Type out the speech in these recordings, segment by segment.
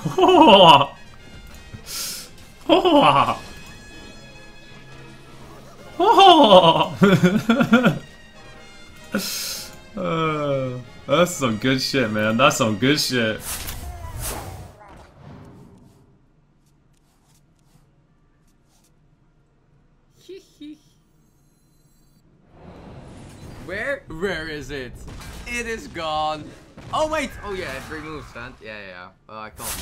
Oh. Oh. Oh. That's some good shit, man. That's some good shit. Where is it? It is gone. Oh wait! Oh yeah, it removes that. Yeah. Well, I can't.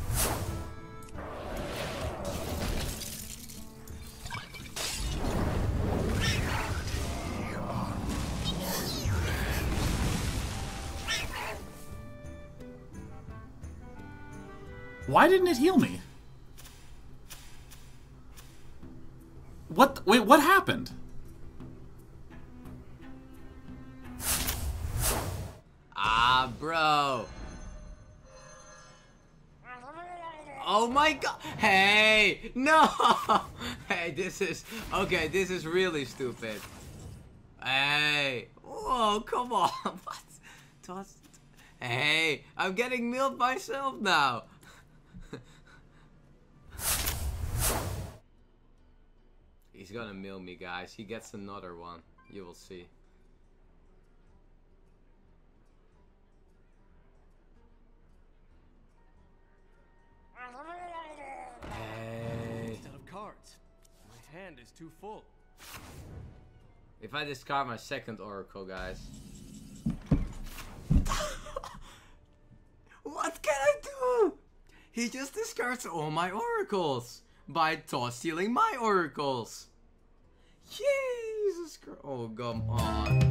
Why didn't it heal me? What? Wait, what happened? Ah, bro. Oh my god. Hey, no. Hey, this is okay. This is really stupid. Hey. Whoa, come on. What? Hey, I'm getting milled myself now. He's gonna mill me, guys. He gets another one. You will see. Hey. Out of cards. My hand is too full. If I discard my second oracle, guys. What can I do? He just discards all my oracles by stealing my oracles. Jesus Christ. Oh, come on.